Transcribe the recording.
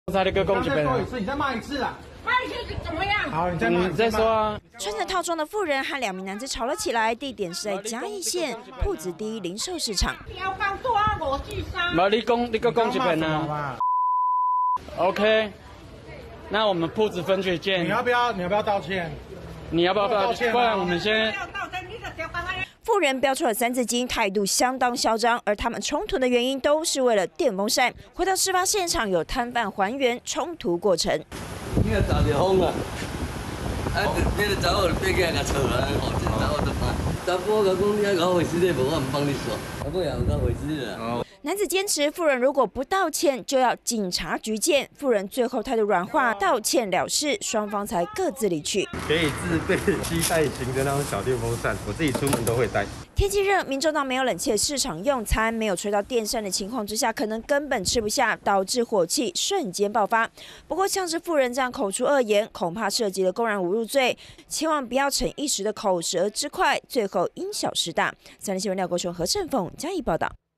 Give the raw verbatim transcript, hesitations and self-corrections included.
才那个攻击别人， 你再骂一次啦！ 骂一次怎么样？ 好，你再骂， 你再说啊。 穿着套装的妇人和两名男子吵了起来，地点是在嘉义县铺子第一零售市场。 要放多五四三。 没，你攻你个攻击别人啊。OK， 那我们铺子分区见。 你要不要？你要不要道歉？ 你要不要道歉？不然我们先。 妇人标出了三字经，态度相当嚣张，而他们冲突的原因都是为了电风扇。回到事发现场，有摊贩还原冲突过程。 你个打着风啊，啊，你个查某就爬起来甲吵啦，吼，这查某都怕。查甫甲讲你爱搞卫生的，无我唔帮你说，查某也有搞卫生的啦。 男子坚持，妇人如果不道歉，就要警察局见。妇人最后态度软化，道歉了事，双方才各自离去。 可以自备吸带型的那种小电风扇，我自己出门都会带。 天气热，民众到没有冷气的市场用餐，没有吹到电扇的情况之下，可能根本吃不下，导致火气瞬间爆发。不过，像是妇人这样口出恶言，恐怕涉及了公然侮辱罪，千万不要逞一时的口舌之快，最后因小失大。三立新闻廖国雄、何振凤加以报道。